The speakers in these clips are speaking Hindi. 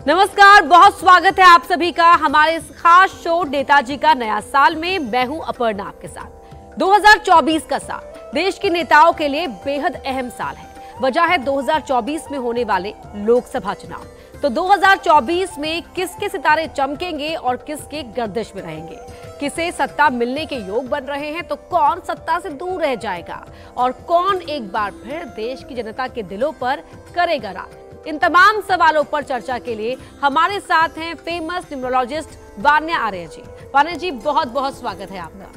नमस्कार, बहुत स्वागत है आप सभी का हमारे इस खास शो नेताजी का नया साल में। मैं हूं अपर्णा आपके साथ। 2024 का साल देश के नेताओं के लिए बेहद अहम साल है। वजह है 2024 में होने वाले लोकसभा चुनाव। तो 2024 में किसके सितारे चमकेंगे और किसके गर्दिश में रहेंगे, किसे सत्ता मिलने के योग बन रहे हैं, तो कौन सत्ता से दूर रह जाएगा और कौन एक बार फिर देश की जनता के दिलों पर करेगा राज। इन तमाम सवालों पर चर्चा के लिए हमारे साथ हैं फेमस न्यूमरोलॉजिस्ट वान्या आर्य जी। वान्या जी, बहुत बहुत स्वागत है आपका।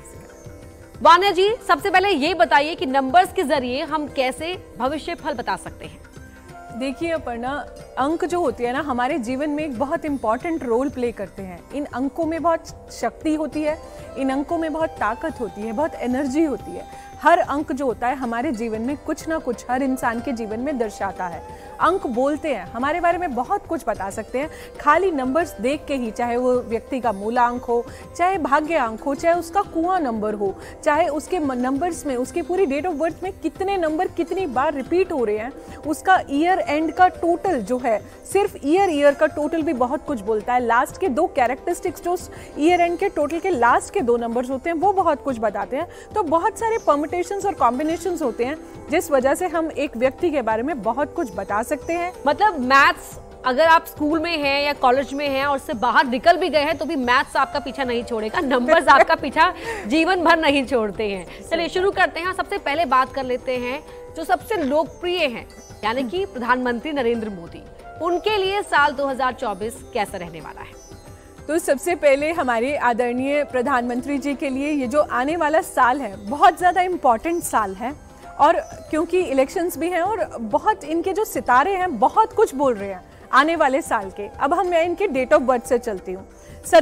वान्या जी, सबसे पहले ये बताइए कि नंबर्स के जरिए हम कैसे भविष्य फल बता सकते हैं। देखिए अपर्णा, अंक जो होती है ना हमारे जीवन में एक बहुत इंपॉर्टेंट रोल प्ले करते हैं। इन अंकों में बहुत शक्ति होती है, इन अंकों में बहुत ताकत होती है, बहुत एनर्जी होती है। हर अंक जो होता है हमारे जीवन में कुछ ना कुछ हर इंसान के जीवन में दर्शाता है। अंक बोलते हैं, हमारे बारे में बहुत कुछ बता सकते हैं खाली नंबर्स देख के ही। चाहे वो व्यक्ति का मूलांक हो, चाहे भाग्य अंक हो, चाहे उसका कुआं नंबर हो, चाहे उसके नंबर्स में उसकी पूरी डेट ऑफ बर्थ में कितने नंबर कितनी बार रिपीट हो रहे हैं, उसका ईयर एंड का टोटल जो है, सिर्फ ईयर का टोटल भी बहुत कुछ बोलता है। लास्ट के दो कैरेक्टरिस्टिक्स जो ईयर एंड के टोटल के लास्ट के दो नंबर्स होते हैं वो बहुत कुछ बताते हैं। तो बहुत सारे परम्यूटेशंस और कॉम्बिनेशंस होते हैं जिस वजह से हम एक व्यक्ति के बारे में बहुत कुछ बता सकते हैं। मतलब मैथ्स, अगर आप स्कूल में हैं या कॉलेज में हैं और उससे बाहर निकल भी गए हैं तो भी मैथ्स आपका पीछा नहीं छोड़ेगा, नंबर्स आपका पीछा जीवन भर नहीं छोड़ते हैं। चलिए शुरू करते हैं। सबसे पहले बात कर लेते हैं जो सबसे लोकप्रिय हैं, यानी कि प्रधानमंत्री नरेंद्र मोदी। उनके लिए साल 2024 कैसा रहने वाला है? तो सबसे पहले हमारे आदरणीय प्रधानमंत्री जी के लिए ये जो आने वाला साल है बहुत ज़्यादा इम्पॉर्टेंट साल है। और क्योंकि इलेक्शंस भी हैं और बहुत इनके जो सितारे हैं बहुत कुछ बोल रहे हैं आने वाले साल के। अब मैं इनके डेट ऑफ बर्थ से चलती हूँ।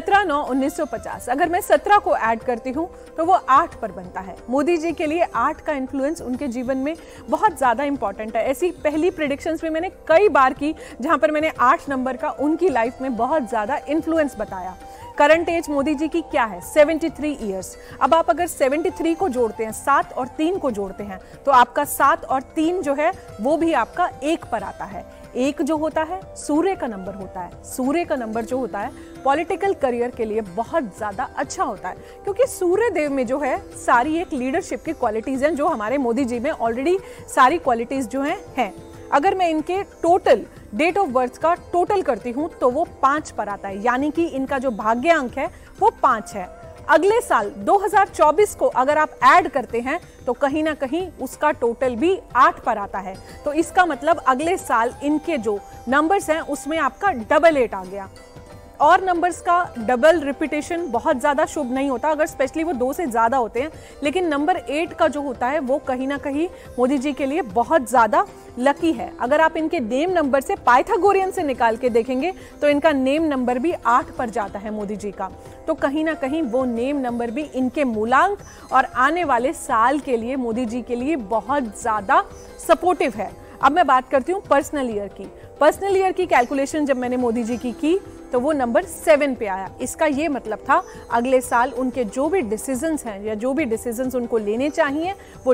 17/9/1950। अगर मैं 17 को ऐड करती हूँ तो वो 8 पर बनता है। मोदी जी के लिए 8 का इन्फ्लुएंस उनके जीवन में बहुत ज़्यादा इंपॉर्टेंट है। ऐसी पहली प्रेडिक्शंस भी मैंने कई बार की जहाँ पर मैंने 8 नंबर का उनकी लाइफ में बहुत ज़्यादा इन्फ्लुएंस बताया। करंट एज मोदी जी की क्या है? 73 ईयर्स। अब आप अगर 73 को जोड़ते हैं, 7 और 3 को जोड़ते हैं, तो आपका 7 और 3 जो है वो भी आपका 1 पर आता है। 1 जो होता है सूर्य का नंबर होता है। सूर्य का नंबर जो होता है पॉलिटिकल करियर के लिए बहुत ज़्यादा अच्छा होता है, क्योंकि सूर्य देव में जो है सारी एक लीडरशिप की क्वालिटीज़ हैं जो हमारे मोदी जी में ऑलरेडी सारी क्वालिटीज़ जो हैं। अगर मैं इनके टोटल डेट ऑफ बर्थ का टोटल करती हूँ तो वो 5 पर आता है, यानी कि इनका जो भाग्य अंक है वो 5 है। अगले साल 2024 को अगर आप ऐड करते हैं तो कहीं ना कहीं उसका टोटल भी 8 पर आता है। तो इसका मतलब अगले साल इनके जो नंबर्स हैं उसमें आपका 888 आ गया। और नंबर्स का डबल रिपीटेशन बहुत ज़्यादा शुभ नहीं होता, अगर स्पेशली वो 2 से ज़्यादा होते हैं। लेकिन नंबर 8 का जो होता है वो कहीं ना कहीं मोदी जी के लिए बहुत ज़्यादा लकी है। अगर आप इनके नेम नंबर से पाइथागोरियन से निकाल के देखेंगे तो इनका नेम नंबर भी 8 पर जाता है मोदी जी का। तो कहीं ना कहीं वो नेम नंबर भी इनके मूलांक और आने वाले साल के लिए मोदी जी के लिए बहुत ज़्यादा सपोर्टिव है। अब मैं बात करती हूँ पर्सनल ईयर की। पर्सनल ईयर की कैलकुलेशन जब मैंने मोदी जी की तो वो नंबर 7 पे आया। इसका ये मतलब था अगले साल उनके जो भी डिसीजंस हैं या जो भी डिसीजंस उनको लेने चाहिए वो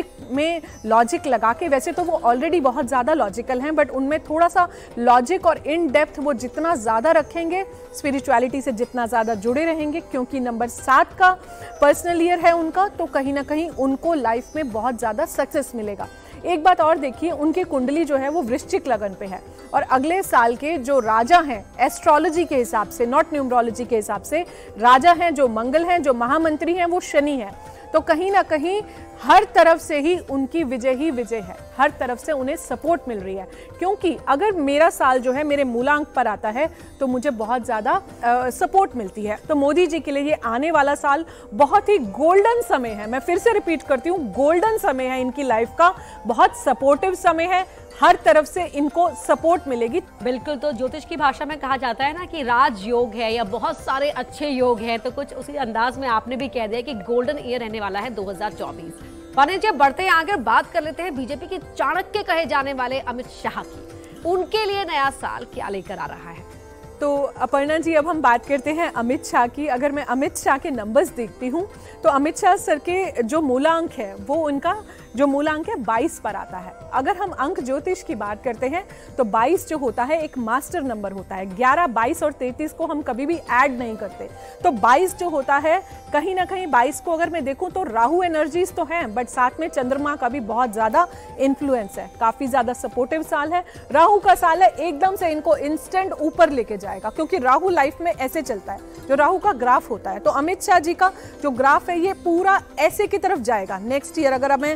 लॉजिक लगा के, वैसे तो वो ऑलरेडी बहुत ज़्यादा लॉजिकल हैं, बट उनमें थोड़ा सा लॉजिक और इन डेप्थ वो जितना ज़्यादा रखेंगे, स्पिरिचुअलिटी से जितना ज़्यादा जुड़े रहेंगे, क्योंकि नंबर 7 का पर्सनल ईयर है उनका, तो कहीं ना कहीं उनको लाइफ में बहुत ज़्यादा सक्सेस मिलेगा। एक बात और देखिए, उनकी कुंडली जो है वो वृश्चिक लगन पे है और अगले साल के जो राजा हैं एस्ट्रोलॉजी के हिसाब से, नॉट न्यूमरोलॉजी के हिसाब से, राजा हैं जो मंगल हैं, जो महामंत्री हैं वो शनि है। तो कहीं ना कहीं हर तरफ से ही उनकी विजय ही विजय है, हर तरफ से उन्हें सपोर्ट मिल रही है। क्योंकि अगर मेरा साल जो है मेरे मूलांक पर आता है तो मुझे बहुत ज़्यादा सपोर्ट मिलती है। तो मोदी जी के लिए ये आने वाला साल बहुत ही गोल्डन समय है। मैं फिर से रिपीट करती हूँ, गोल्डन समय है इनकी लाइफ का, बहुत सपोर्टिव समय है, हर तरफ से इनको सपोर्ट मिलेगी। बिल्कुल। तो ज्योतिष की भाषा में कहा जाता है ना कि राज योग है या बहुत सारे अच्छे योग हैं, तो कुछ उसी अंदाज में आपने भी कह दिया कि गोल्डन ईयर रहने वाला है 2024। वान्या जी, बढ़ते हैं आगे, बात कर लेते हैं बीजेपी के चाणक्य कहे जाने वाले अमित शाह की। उनके लिए नया साल क्या लेकर आ रहा है? तो अपर्णा जी, अब हम बात करते हैं अमित शाह की। अगर मैं अमित शाह के नंबर्स देखती हूँ तो अमित शाह सर के जो मूलांक है वो उनका जो मूलांक है 22 पर आता है। अगर हम अंक ज्योतिष की बात करते हैं तो 22 जो होता है एक मास्टर नंबर होता है। 11, 22 और 33 को हम कभी भी ऐड नहीं करते। तो 22 जो होता है, कहीं ना कहीं 22 को अगर मैं देखूं तो राहु एनर्जीज तो हैं, बट साथ में चंद्रमा का भी बहुत ज़्यादा इन्फ्लुएंस है। काफ़ी ज़्यादा सपोर्टिव साल है, राहु का साल है। एकदम से इनको इंस्टेंट ऊपर लेके जाएगा, क्योंकि राहु लाइफ में ऐसे चलता है, जो राहु का ग्राफ होता है। तो अमित शाह जी का जो ग्राफ है ये पूरा ऐसे की तरफ जाएगा नेक्स्ट ईयर। अगर मैं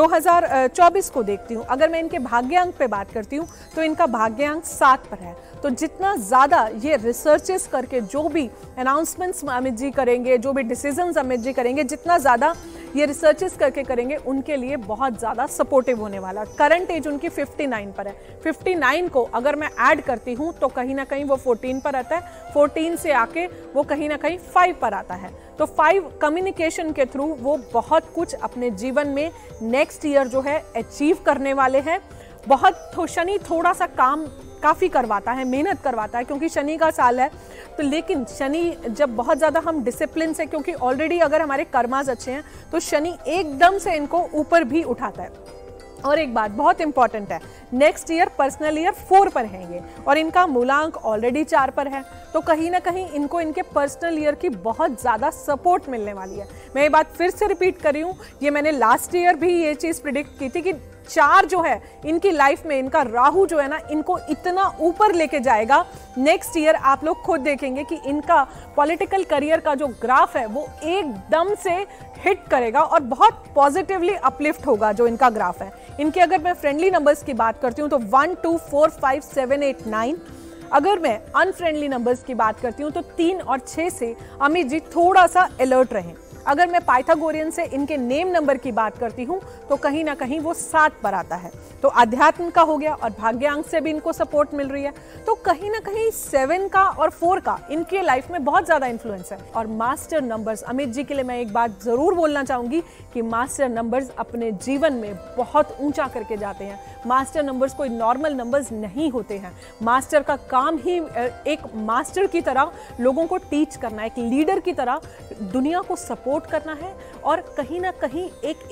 2024 को देखती हूँ, अगर मैं इनके भाग्यांक पे बात करती हूँ तो इनका भाग्यांक 7 पर है। तो जितना ज़्यादा ये रिसर्चेस करके जो भी अनाउंसमेंट्स अमित जी करेंगे, जो भी डिसीजंस अमित जी करेंगे, जितना ज़्यादा ये रिसर्चेस करके करेंगे उनके लिए बहुत ज़्यादा सपोर्टिव होने वाला। करंट एज उनकी 59 पर है। 59 को अगर मैं ऐड करती हूँ तो कहीं ना कहीं वो 14 पर आता है। 14 से आके वो कहीं ना कहीं 5 पर आता है। तो 5 कम्युनिकेशन के थ्रू वो बहुत कुछ अपने जीवन में नेक्स्ट ईयर जो है अचीव करने वाले हैं। शनि थोड़ा सा काम काफ़ी करवाता है, मेहनत करवाता है, क्योंकि शनि का साल है। तो लेकिन शनि जब बहुत ज़्यादा हम डिसिप्लिन से, क्योंकि ऑलरेडी अगर हमारे कर्मास अच्छे हैं तो शनि एकदम से इनको ऊपर भी उठाता है। और एक बात बहुत इंपॉर्टेंट है, नेक्स्ट ईयर पर्सनल ईयर 4 पर है ये, और इनका मूलांक ऑलरेडी 4 पर है। तो कहीं ना कहीं इनको इनके पर्सनल ईयर की बहुत ज़्यादा सपोर्ट मिलने वाली है। मैं ये बात फिर से रिपीट कर रही हूँ, ये मैंने लास्ट ईयर भी ये चीज़ प्रिडिक्ट की थी कि 4 जो है इनकी लाइफ में, इनका राहु जो है ना, इनको इतना ऊपर लेके जाएगा नेक्स्ट ईयर। आप लोग खुद देखेंगे कि इनका पॉलिटिकल करियर का जो ग्राफ है वो एकदम से हिट करेगा और बहुत पॉजिटिवली अपलिफ्ट होगा जो इनका ग्राफ है। इनके अगर मैं फ्रेंडली नंबर्स की बात करती हूँ तो 1, 2, 4, 5, 7, 8, 9। अगर मैं अनफ्रेंडली नंबर्स की बात करती हूँ तो 3 और 6 से अमित जी थोड़ा सा अलर्ट रहें। अगर मैं पाइथागोरियन से इनके नेम नंबर की बात करती हूँ तो कहीं ना कहीं वो 7 पर आता है। तो अध्यात्म का हो गया और भाग्यांक से भी इनको सपोर्ट मिल रही है। तो कहीं ना कहीं 7 का और 4 का इनके लाइफ में बहुत ज़्यादा इन्फ्लुएंस है। और मास्टर नंबर्स, अमित जी के लिए मैं एक बात ज़रूर बोलना चाहूँगी कि मास्टर नंबर्स अपने जीवन में बहुत ऊंचा करके जाते हैं। मास्टर नंबर्स कोई नॉर्मल नंबर्स नहीं होते हैं। मास्टर का काम ही एक मास्टर की तरह लोगों को टीच करना, एक लीडर की तरह दुनिया को सपोर्ट करना है। और कहीं ना कहीं एक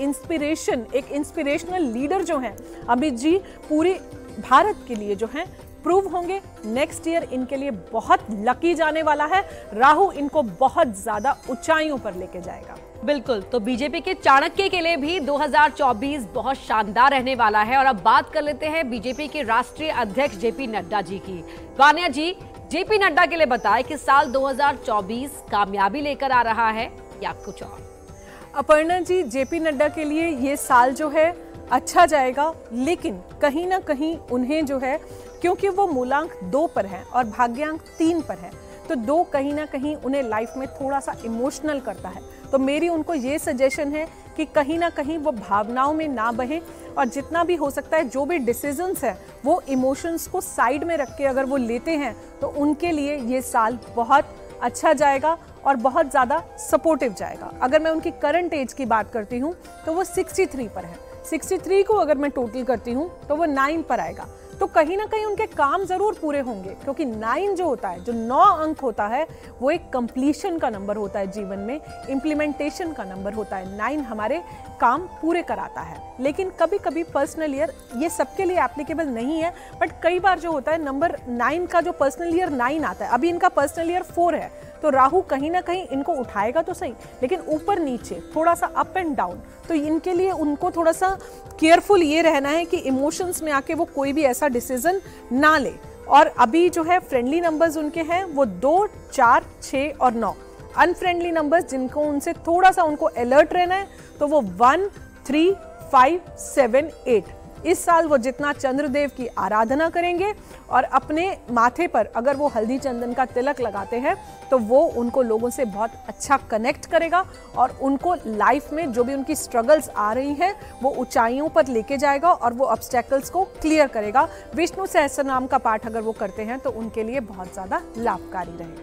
इंस्पिरेशनल लीडर जो है अमित जी, पूरे भारत के लिए जो है प्रूव होंगे। नेक्स्ट ईयर इनके लिए बहुत लकी जाने वाला है। राहु इनको बहुत ज्यादा ऊंचाइयों पर लेके जाएगा। बिल्कुल, तो बीजेपी के चाणक्य के लिए भी 2024 बहुत शानदार रहने वाला है। और अब बात कर लेते हैं बीजेपी के राष्ट्रीय अध्यक्ष जेपी नड्डा जी की। वान्या जी, जेपी नड्डा के लिए बताएं कि साल 2024 कामयाबी लेकर आ रहा है या कुछ और? अपर्णा जी, जेपी नड्डा के लिए ये साल जो है अच्छा जाएगा, लेकिन कहीं ना कहीं उन्हें जो है, क्योंकि वो मूलांक 2 पर है और भाग्यांक 3 पर है, तो 2 कहीं ना कहीं उन्हें लाइफ में थोड़ा सा इमोशनल करता है। तो मेरी उनको ये सजेशन है कि कहीं ना कहीं वो भावनाओं में ना बहें और जितना भी हो सकता है जो भी डिसीजंस है वो इमोशंस को साइड में रख के अगर वो लेते हैं तो उनके लिए ये साल बहुत अच्छा जाएगा और बहुत ज़्यादा सपोर्टिव जाएगा। अगर मैं उनकी करंट एज की बात करती हूँ तो वो 63 पर है। 63 को अगर मैं टोटल करती हूँ तो वो 9 पर आएगा। तो कहीं ना कहीं उनके काम ज़रूर पूरे होंगे, क्योंकि 9 जो होता है, जो 9 अंक होता है, वो एक कंप्लीशन का नंबर होता है जीवन में, इम्प्लीमेंटेशन का नंबर होता है। 9 हमारे काम पूरे कराता है। लेकिन कभी कभी पर्सनल ईयर ये सबके लिए एप्लीकेबल नहीं है, बट कई बार जो होता है नंबर 9 का जो पर्सनल ईयर 9 आता है, अभी इनका पर्सनल ईयर 4 है, तो राहु कहीं ना कहीं इनको उठाएगा तो सही, लेकिन ऊपर नीचे थोड़ा सा अप एंड डाउन। तो इनके लिए उनको थोड़ा सा केयरफुल ये रहना है कि इमोशंस में आके वो कोई भी ऐसा डिसीजन ना ले। और अभी जो है फ्रेंडली नंबर्स उनके हैं वो 2, 4, 6 और 9। अनफ्रेंडली नंबर्स जिनको उनसे थोड़ा सा उनको अलर्ट रहना है तो वो 1, 3, 5, 7, 8। इस साल वो जितना चंद्रदेव की आराधना करेंगे और अपने माथे पर अगर वो हल्दी चंदन का तिलक लगाते हैं तो वो उनको लोगों से बहुत अच्छा कनेक्ट करेगा और उनको लाइफ में जो भी उनकी स्ट्रगल्स आ रही हैं वो ऊंचाइयों पर लेके जाएगा और वो ऑब्स्टेकल्स को क्लियर करेगा। विष्णु सहस्त्रनाम का पाठ अगर वो करते हैं तो उनके लिए बहुत ज़्यादा लाभकारी रहेगा।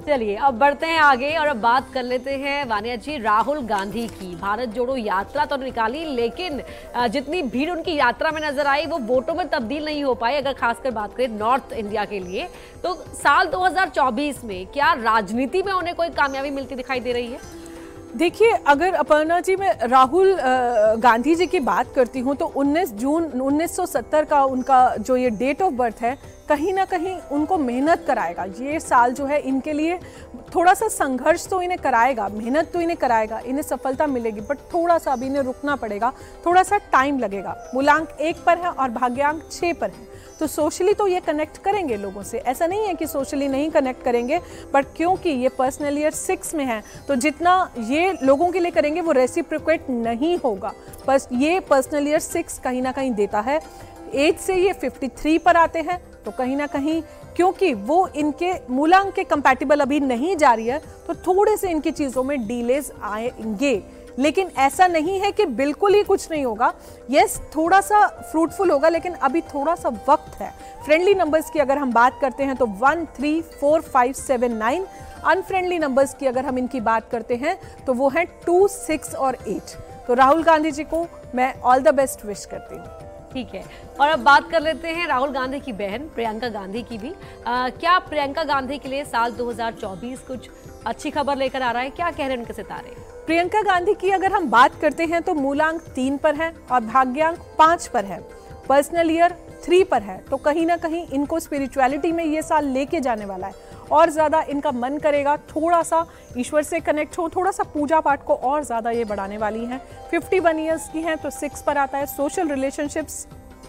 चलिए अब बढ़ते हैं आगे और अब बात कर लेते हैं वानिया जी राहुल गांधी की। भारत जोड़ो यात्रा तो निकाली, लेकिन जितनी भीड़ उनकी यात्रा में नजर आई वो वोटों में तब्दील नहीं हो पाई। अगर खासकर बात करें नॉर्थ इंडिया के लिए, तो साल 2024 में क्या राजनीति में उन्हें कोई कामयाबी मिलती दिखाई दे रही है? देखिए, अगर अपर्णा जी मैं राहुल गांधी जी की बात करती हूँ तो 19 जून 1970 का उनका जो ये डेट ऑफ बर्थ है, कहीं ना कहीं उनको मेहनत कराएगा। ये साल जो है इनके लिए थोड़ा सा संघर्ष तो इन्हें कराएगा, मेहनत तो इन्हें कराएगा, इन्हें सफलता मिलेगी, बट थोड़ा सा अभी इन्हें रुकना पड़ेगा, थोड़ा सा टाइम लगेगा। मूलांक 1 पर है और भाग्यांक 6 पर है, तो सोशली तो ये कनेक्ट करेंगे लोगों से, ऐसा नहीं है कि सोशली नहीं कनेक्ट करेंगे, बट क्योंकि ये पर्सनल ईयर 6 में है तो जितना ये लोगों के लिए करेंगे वो रेसिप्रोकेट नहीं होगा। बस ये पर्सनल ईयर 6 कहीं ना कहीं देता है। एज से ये 53 पर आते हैं, तो कहीं ना कहीं क्योंकि वो इनके मूलांक के कंपैटिबल अभी नहीं जा रही है तो थोड़े से इनकी चीज़ों में डिलेज आएंगे, लेकिन ऐसा नहीं है कि बिल्कुल ही कुछ नहीं होगा। यस, थोड़ा सा फ्रूटफुल होगा, लेकिन अभी थोड़ा सा वक्त है। फ्रेंडली नंबर्स की अगर हम बात करते हैं तो 1, 3, 4, 5, 7, 9। अनफ्रेंडली नंबर्स की अगर हम इनकी बात करते हैं तो वो हैं 2, 6 और 8। तो राहुल गांधी जी को मैं ऑल द बेस्ट विश करती हूँ। ठीक है, और अब बात कर लेते हैं राहुल गांधी की बहन प्रियंका गांधी की भी। क्या प्रियंका गांधी के लिए साल 2024 कुछ अच्छी खबर लेकर आ रहा है? क्या कह रहे हैं उनके सितारे? प्रियंका गांधी की अगर हम बात करते हैं तो मूलांक 3 पर है और भाग्यांक 5 पर है, पर्सनल ईयर 3 पर है, तो कहीं ना कहीं इनको स्पिरिचुअलिटी में ये साल लेके जाने वाला है। और ज़्यादा इनका मन करेगा थोड़ा सा ईश्वर से कनेक्ट हो, थोड़ा सा पूजा पाठ को और ज़्यादा ये बढ़ाने वाली हैं। 51 ईयर्स की हैं तो 6 पर आता है। सोशल रिलेशनशिप्स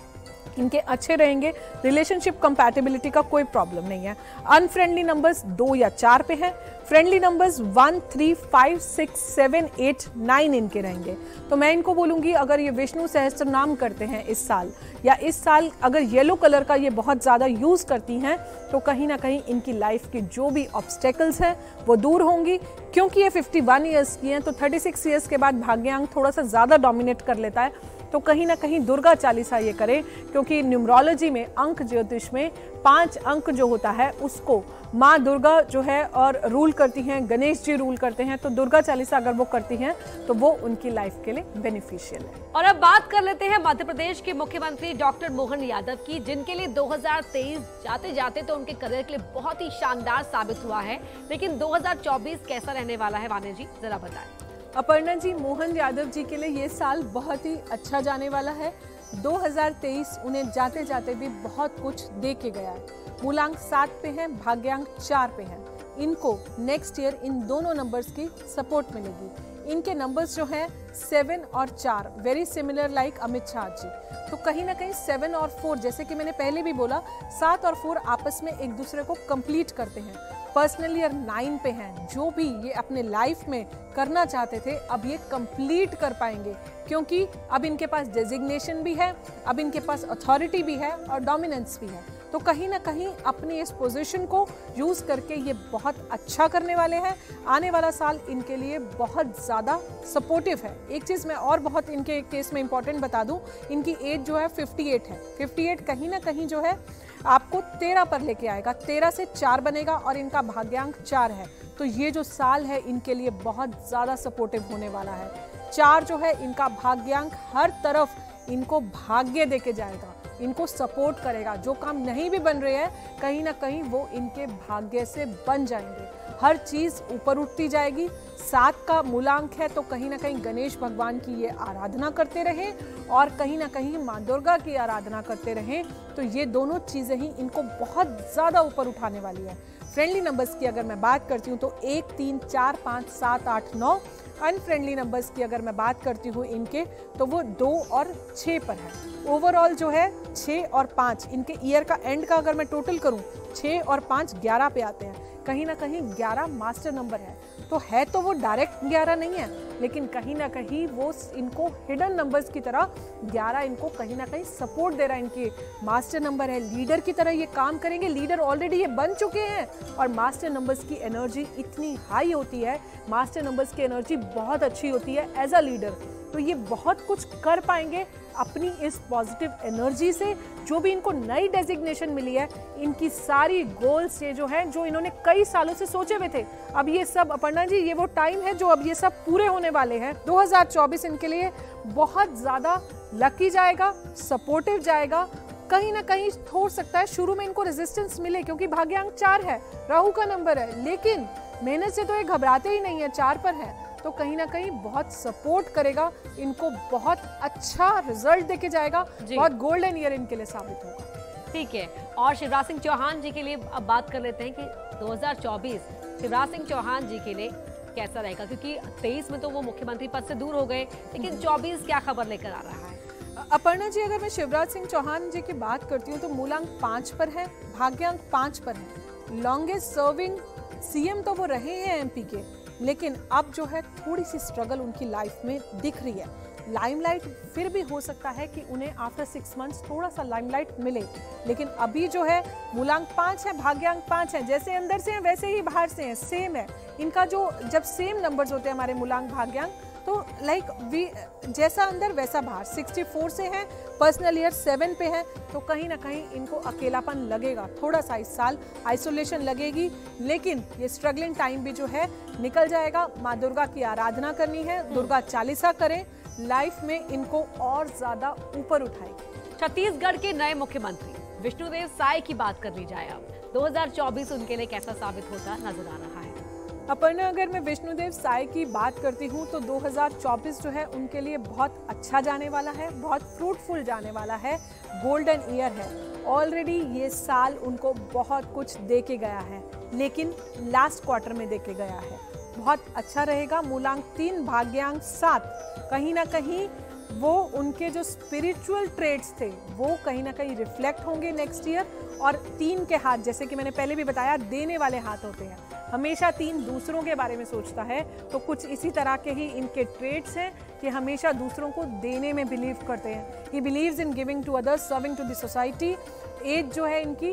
इनके अच्छे रहेंगे, रिलेशनशिप कंपैटिबिलिटी का कोई प्रॉब्लम नहीं है। अनफ्रेंडली नंबर्स 2 या 4 पे हैं। फ्रेंडली नंबर्स 1, 3, 5, 6, 7, 8, 9 इनके रहेंगे। तो मैं इनको बोलूँगी अगर ये विष्णु सहस्त्र नाम करते हैं इस साल, या इस साल अगर येलो कलर का ये बहुत ज़्यादा यूज़ करती हैं, तो कहीं ना कहीं इनकी लाइफ की जो भी ऑब्स्टेकल्स हैं वो दूर होंगी। क्योंकि ये 51 ईयर्स की हैं तो 36 ईयर्स के बाद भाग्यांक थोड़ा सा ज़्यादा डोमिनेट कर लेता है, तो कहीं ना कहीं दुर्गा चालीसा ये करें, क्योंकि न्यूमरोलॉजी में अंक ज्योतिष में 5 अंक जो होता है उसको माँ दुर्गा जो है और रूल करती हैं, गणेश जी रूल करते हैं, तो दुर्गा चालीसा अगर वो करती हैं तो वो उनकी लाइफ के लिए बेनिफिशियल है। और अब बात कर लेते हैं मध्य प्रदेश के मुख्यमंत्री डॉक्टर मोहन यादव की, जिनके लिए 2023 जाते जाते तो उनके करियर के लिए बहुत ही शानदार साबित हुआ है, लेकिन 2024 कैसा रहने वाला है वानिया जी, जरा बताएं। अपर्णा जी, मोहन यादव जी के लिए ये साल बहुत ही अच्छा जाने वाला है। 2023 उन्हें जाते जाते भी बहुत कुछ दे के गया है। मूलांक 7 पे है, भाग्यांक 4 पे है। इनको नेक्स्ट ईयर इन दोनों नंबर्स की सपोर्ट मिलेगी। इनके नंबर्स जो हैं 7 और 4 very similar like Amit Shah ji, तो कहीं ना कहीं 7 और 4, जैसे कि मैंने पहले भी बोला, 7 और 4 आपस में एक दूसरे को कंप्लीट करते हैं। पर्सनल ईयर 9 पे हैं। जो भी ये अपने लाइफ में करना चाहते थे अब ये कंप्लीट कर पाएंगे, क्योंकि अब इनके पास डेजिग्नेशन भी है, अब इनके पास अथॉरिटी भी है और डोमिनेंस भी है। तो कहीं ना कहीं अपनी इस पोजीशन को यूज़ करके ये बहुत अच्छा करने वाले हैं। आने वाला साल इनके लिए बहुत ज़्यादा सपोर्टिव है। एक चीज़ मैं और बहुत इनके केस में इंपॉर्टेंट बता दूं, इनकी एज जो है 58 है। 58 कहीं ना कहीं जो है आपको 13 पर लेके आएगा, 13 से 4 बनेगा और इनका भाग्यांक 4 है। तो ये जो साल है इनके लिए बहुत ज़्यादा सपोर्टिव होने वाला है। 4 जो है इनका भाग्यांक हर तरफ इनको भाग्य देके जाएगा, इनको सपोर्ट करेगा। जो काम नहीं भी बन रहे हैं कहीं ना कहीं वो इनके भाग्य से बन जाएंगे। हर चीज़ ऊपर उठती जाएगी। 7 का मूलांक है तो कहीं ना कहीं गणेश भगवान की ये आराधना करते रहें और कहीं ना कहीं माँ दुर्गा की आराधना करते रहें, तो ये दोनों चीज़ें ही इनको बहुत ज़्यादा ऊपर उठाने वाली है। फ्रेंडली नंबर्स की अगर मैं बात करती हूँ तो 1, 3, 4, 5, 7, 8, 9। अनफ्रेंडली नंबर्स की अगर मैं बात करती हूँ इनके तो वो 2 और 6 पर है। ओवरऑल जो है 6 और 5 इनके ईयर का एंड का अगर मैं टोटल करूँ 6 और 5 11 पे आते हैं। कहीं ना कहीं 11 मास्टर नंबर है तो वो डायरेक्ट 11 नहीं है, लेकिन कहीं ना कहीं वो इनको हिडन नंबर्स की तरह 11 इनको कहीं ना कहीं सपोर्ट दे रहा है। इनके मास्टर नंबर है, लीडर की तरह ये काम करेंगे। लीडर ऑलरेडी ये बन चुके हैं और मास्टर नंबर्स की एनर्जी इतनी हाई होती है, मास्टर नंबर्स की एनर्जी बहुत अच्छी होती है एज अ लीडर। तो ये बहुत कुछ कर पाएंगे अपनी इस पॉजिटिव एनर्जी से। जो भी इनको नई डेजिग्नेशन मिली है, इनकी सारी गोल्स ये जो है, जो इन्होंने कई सालों से सोचे हुए थे, अब ये सब अपर्णा जी, ये वो टाइम है जो अब ये सब पूरे होने वाले हैं। 2024 इनके लिए बहुत ज़्यादा लकी जाएगा, सपोर्टिव जाएगा। कहीं ना कहीं हो सकता है शुरू में इनको रेजिस्टेंस मिले, क्योंकि भाग्यांक 4 है, राहु का नंबर है, लेकिन मेहनत से तो ये घबराते ही नहीं है, 4 पर है, तो कहीं ना कहीं बहुत सपोर्ट करेगा, इनको बहुत अच्छा रिजल्ट देके जाएगा, बहुत गोल्डन ईयर इनके लिए साबित होगा। ठीक है, और शिवराज सिंह चौहान जी के लिए अब बात कर लेते हैं कि 2024 शिवराज सिंह चौहान जी के लिए कैसा रहेगा, क्योंकि 23 में तो वो मुख्यमंत्री पद से दूर हो गए, लेकिन 24 क्या खबर लेकर आ रहा है? अपर्णा जी, अगर मैं शिवराज सिंह चौहान जी की बात करती हूँ तो मूलांक 5 पर है, भाग्यांक 5 पर है। लॉन्गेस्ट सर्विंग सीएम तो वो रहे हैं एमपी के, लेकिन अब जो है थोड़ी सी स्ट्रगल उनकी लाइफ में दिख रही है। लाइमलाइट फिर भी हो सकता है कि उन्हें आफ्टर 6 मंथ्स थोड़ा सा लाइमलाइट मिले, लेकिन अभी जो है मूलांक 5 है, भाग्यांक 5 है, जैसे अंदर से हैं वैसे ही बाहर से हैं, सेम है इनका। जो जब सेम नंबर्स होते हैं हमारे मूलांक भाग्यांक, तो जैसा अंदर वैसा बाहर। 64 से हैं, पर्सनल ईयर 7 पे है, तो कहीं ना कहीं इनको अकेलापन लगेगा, थोड़ा सा इस साल आइसोलेशन लगेगी, लेकिन ये स्ट्रगलिंग टाइम भी जो है निकल जाएगा। माँ दुर्गा की आराधना करनी है, दुर्गा चालीसा करें, लाइफ में इनको और ज्यादा ऊपर उठाएगी। छत्तीसगढ़ के नए मुख्यमंत्री विष्णुदेव साय की बात कर ली जाए, अब 2024 उनके लिए कैसा साबित होता नजर आ रहा है? अपर्णा, अगर मैं विष्णुदेव साय की बात करती हूँ तो 2024 जो है उनके लिए बहुत अच्छा जाने वाला है, बहुत फ्रूटफुल जाने वाला है, गोल्डन ईयर है। ऑलरेडी ये साल उनको बहुत कुछ दे के गया है, लेकिन लास्ट क्वार्टर में दे के गया है, बहुत अच्छा रहेगा। मूलांक 3, भाग्यांक 7, कहीं ना कहीं वो उनके जो स्पिरिचुअल ट्रेड्स थे वो कहीं ना कहीं रिफ्लेक्ट होंगे नेक्स्ट ईयर। और 3 के हाथ, जैसे कि मैंने पहले भी बताया, देने वाले हाथ होते हैं, हमेशा 3 दूसरों के बारे में सोचता है, तो कुछ इसी तरह के ही इनके ट्रेड्स हैं कि हमेशा दूसरों को देने में बिलीव करते हैं। He believes in giving to others, serving to the society. Age जो है इनकी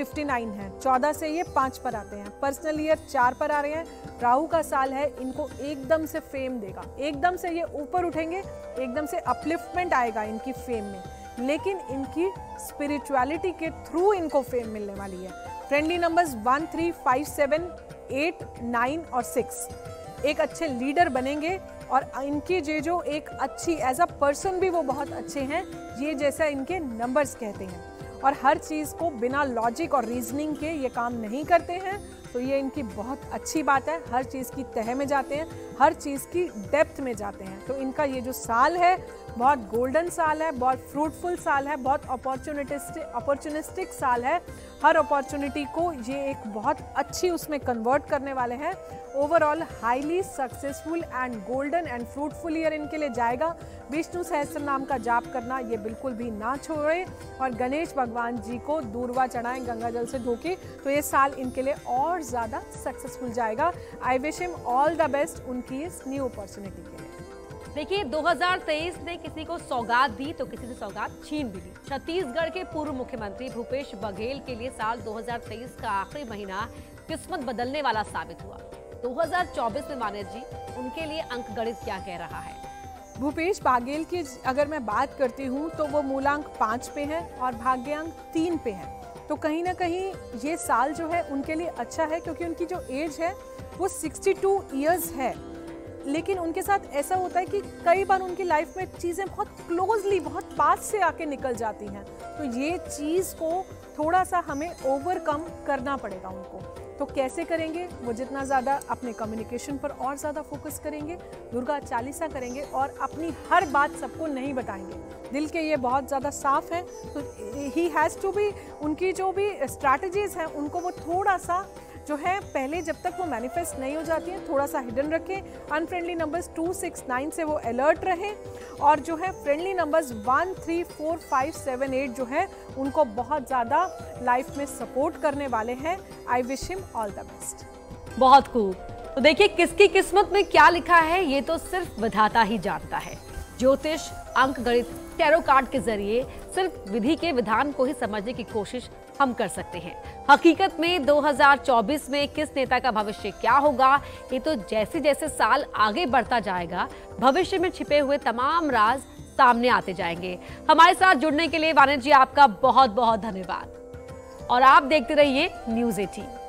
59 है, 14 से ये 5 पर आते हैं, पर्सनल ईयर 4 पर आ रहे हैं, राहु का साल है, इनको एकदम से फेम देगा, एकदम से ये ऊपर उठेंगे, एकदम से अपलिफ्टमेंट आएगा इनकी फेम में, लेकिन इनकी स्पिरिचुअलिटी के थ्रू इनको फेम मिलने वाली है। फ्रेंडली नंबर्स 1, 3, 5, 7, 8, 9 और 6, एक अच्छे लीडर बनेंगे, और इनकी जो एक अच्छी एज अ पर्सन भी वो बहुत अच्छे हैं, ये जैसा इनके नंबर्स कहते हैं, और हर चीज़ को बिना लॉजिक और रीजनिंग के ये काम नहीं करते हैं, तो ये इनकी बहुत अच्छी बात है। हर चीज़ की तह में जाते हैं, हर चीज़ की डेप्थ में जाते हैं, तो इनका ये जो साल है बहुत गोल्डन साल है, बहुत फ्रूटफुल साल है, बहुत अपॉर्चुनिस्टिक साल है। हर अपॉर्चुनिटी को ये एक बहुत अच्छी उसमें कन्वर्ट करने वाले हैं। Overall highly successful and golden and fruitful year इनके लिए जाएगा। विष्णु सहस्त्र नाम का जाप करना ये बिल्कुल भी ना छोड़े, और गणेश भगवान जी को दूर्वा चढ़ाएं गंगा जल से धोके, तो ये साल इनके लिए और ज़्यादा सक्सेसफुल जाएगा। I wish him all the best उनकी इस न्यू अपॉर्चुनिटी के लिए। देखिए, 2023 ने किसी को सौगात दी तो किसी से सौगात छीन भी ली। छत्तीसगढ़ के पूर्व मुख्यमंत्री भूपेश बघेल के लिए साल 2023 का आखिरी महीना किस्मत बदलने वाला साबित हुआ। 2024 में माने जी, उनके लिए अंक गणित क्या कह रहा है? भूपेश बघेल की अगर मैं बात करती हूँ तो वो मूलांक 5 पे है और भाग्यांक 3 पे है, तो कहीं ना कहीं ये साल जो है उनके लिए अच्छा है, क्योंकि उनकी जो एज है वो 62 ईयर्स है। लेकिन उनके साथ ऐसा होता है कि कई बार उनकी लाइफ में चीज़ें बहुत क्लोजली, बहुत पास से आके निकल जाती हैं, तो ये चीज़ को थोड़ा सा हमें ओवरकम करना पड़ेगा उनको। तो कैसे करेंगे? वो जितना ज़्यादा अपने कम्युनिकेशन पर और ज़्यादा फोकस करेंगे, दुर्गा चालीसा करेंगे, और अपनी हर बात सबको नहीं बताएंगे। दिल के ये बहुत ज़्यादा साफ हैं, तो ही हैज़ टू बी, उनकी जो भी स्ट्रैटेजीज़ हैं उनको वो थोड़ा सा जो है पहले जब तक वो मैनिफेस्ट नहीं हो जाती हैं थोड़ा सा हिडन रखें। अनफ्रेंडली नंबर्स 2, 6, 9 से वो अलर्ट रहें, और जो है फ्रेंडली नंबर्स 1, 3, 4, 5, 7, 8 जो है उनको बहुत ज़्यादा लाइफ में सपोर्ट करने वाले हैं। I wish him all the best. बहुत खूब। तो देखिए, किसकी किस्मत में क्या लिखा है ये तो सिर्फ विधाता ही जानता है। ज्योतिष, अंक गणित, टैरो कार्ड के जरिए सिर्फ विधि के विधान को ही समझने की कोशिश हम कर सकते हैं। हकीकत में 2024 में किस नेता का भविष्य क्या होगा, ये तो जैसे जैसे साल आगे बढ़ता जाएगा भविष्य में छिपे हुए तमाम राज सामने आते जाएंगे। हमारे साथ जुड़ने के लिए वाणिज्य आपका बहुत बहुत धन्यवाद और आप देखते रहिए न्यूज़ 18।